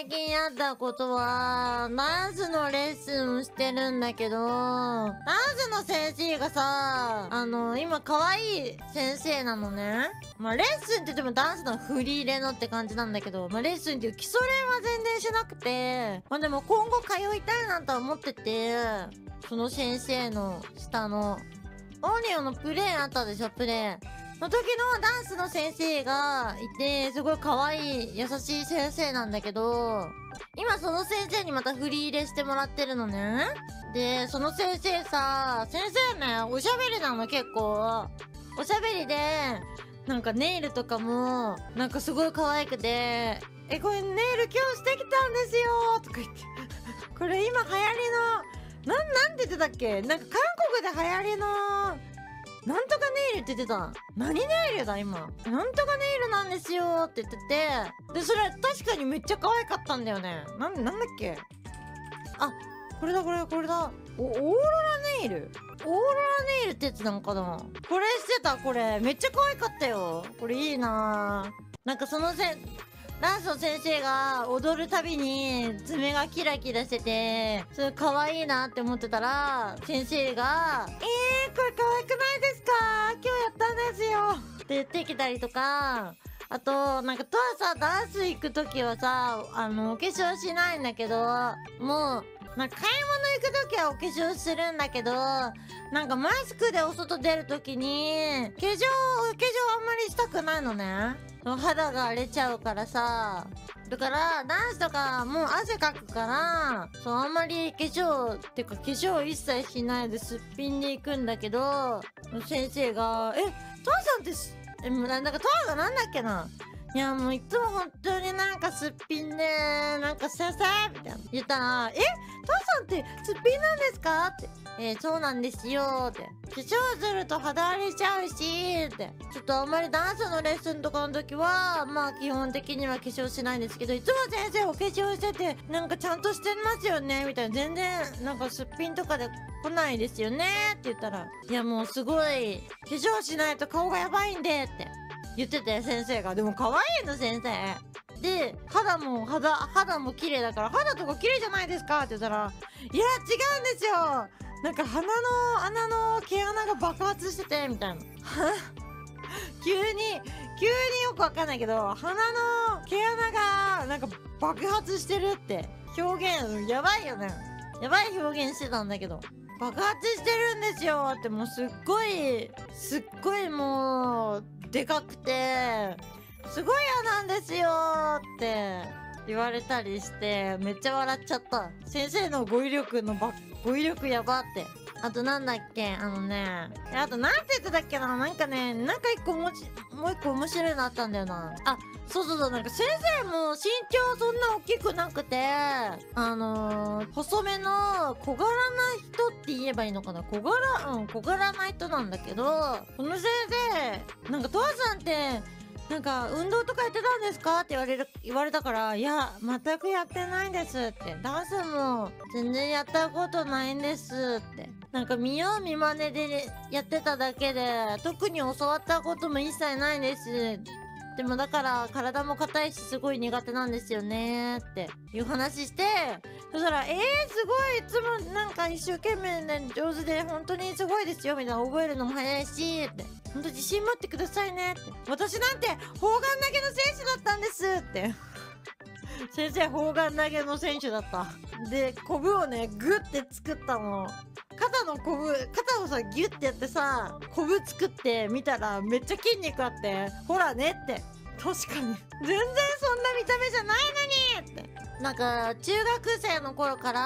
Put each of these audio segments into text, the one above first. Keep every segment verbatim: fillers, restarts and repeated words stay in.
最近あったことは、ダンスのレッスンをしてるんだけど、ダンスの先生がさ、あの、今可愛い先生なのね。まあ、レッスンって言ってもダンスの振り入れのって感じなんだけど、まあ、レッスンっていう基礎練は全然しなくて、まあ、でも今後通いたいなとは思ってて、その先生の下の、オーニオのプレーあったでしょ、プレー。の時のダンスの先生がいて、すごい可愛い優しい先生なんだけど、今その先生にまた振り入れしてもらってるのね。で、その先生さ、先生ね、おしゃべりなの結構。おしゃべりで、なんかネイルとかも、なんかすごい可愛くて、え、これネイル今日してきたんですよとか言って。これ今流行りの、なん、なんて言ってたっけ？なんか韓国で流行りの、なんとかネイルって言ってた。何ネイルだ今。なんとかネイルなんですよって言ってて。で、それ確かにめっちゃ可愛かったんだよね。なん、なんだっけ？あ、これだこれだこれだ。お、オーロラネイル？オーロラネイルってやつなんかな？これしてたこれ。めっちゃ可愛かったよ。これいいなぁ。なんかそのせ、ダンスの先生が踊るたびに爪がキラキラしてて、それ可愛いなって思ってたら、先生が、えー、これ可愛くないですか？今日やったんですよって言ってきたりとか、あと、なんか、とはさ、ダンス行くときはさ、あの、お化粧しないんだけど、もう、なんか買い物行くときはお化粧するんだけど、なんかマスクでお外出るときに、化粧、化粧あんまりしたくないのね。肌が荒れちゃうからさ。だから、ダンスとかもう汗かくから、そう、あんまり化粧、ってか化粧一切しないですっぴんで行くんだけど、先生が、え、トアさんってす、え、なんかトアがなんだっけないや、もういつも本当になんかすっぴんで、なんか先生みたいな言ったら、え、トアさんってすっぴんなんですかって。えー、そうなんですよって。化粧すると肌荒れしちゃうしって。ちょっとあんまりダンスのレッスンとかの時は、まあ基本的には化粧しないんですけど、いつも先生お化粧してて、なんかちゃんとしてますよねみたいな。全然、なんかすっぴんとかで来ないですよねって言ったら、いやもうすごい、化粧しないと顔がやばいんでって。言ってて、先生が。でも可愛いの、先生。で、肌も、肌、肌も綺麗だから、肌とか綺麗じゃないですかって言ったら、いや、違うんですよなんか鼻の穴の毛穴が爆発してて、みたいな。急に、急によくわかんないけど、鼻の毛穴が、なんか爆発してるって表現、やばいよね。やばい表現してたんだけど。爆発してるんですよってもうすっごい、すっごいもう、でかくて、すごい嫌なんですよって言われたりして、めっちゃ笑っちゃった。先生の語彙力のば、語彙力やばって。あとなんだっけあのね、あとなんて言ってたっけななんかね、なんか一個もち、もう一個面白いのあったんだよな。あ、そうそうそう、なんか先生も身長そんな大きくなくて、あのー、細めの小柄な人って言えばいいのかな小柄、うん、小柄な人なんだけど、この先生、なんか、とわさんって、なんか、運動とかやってたんですかって言われる、言われたから、いや、全くやってないんですって。ダンスも全然やったことないんですって。なんか見よう見真似でやってただけで、特に教わったことも一切ないです。でもだから体も硬いしすごい苦手なんですよねっていう話して、そしたら、えー、すごいいつもなんか一生懸命で上手で本当にすごいですよみたいな覚えるのも早いしって。本当自信持ってくださいねって。私なんて砲丸投げの選手だったんですって先生砲丸投げの選手だった。で、コブをね、グッて作ったの。肩のコブ、肩をさ、ギュッてやってさ、コブ作って見たらめっちゃ筋肉あって、ほらねって。確かに。全然そんな見た目じゃないのにって。なんか、中学生の頃から、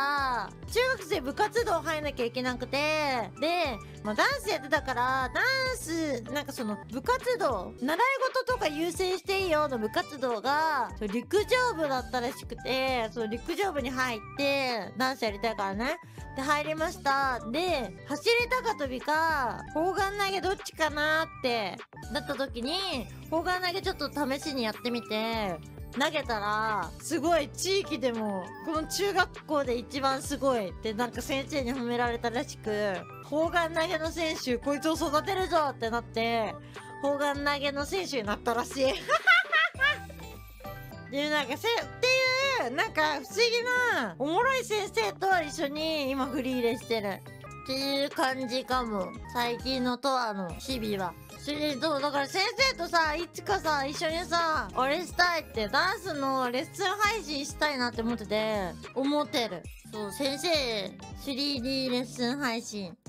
中学生部活動入んなきゃいけなくて、で、まあ、ダンスやってたから、ダンス、なんかその部活動、習い事とか優先していいよの部活動が、陸上部だったらしくて、その陸上部に入って、ダンスやりたいからね。で、入りました。で、走り高跳びか、砲丸投げどっちかなって、なった時に、砲丸投げちょっと試しにやってみて、投げたら、すごい地域でも、この中学校で一番すごいってなんか先生に褒められたらしく、砲丸投げの選手、こいつを育てるぞってなって、砲丸投げの選手になったらしい。で、なんかせ、っていういうなんか不思議なおもろい先生と一緒に今フリーレしてるっていう感じかも。最近のとわの日々は。それでそうだから先生とさいつかさ一緒にさあれしたいってダンスのレッスン配信したいなって思ってて思ってる。そう先生 スリーディー レッスン配信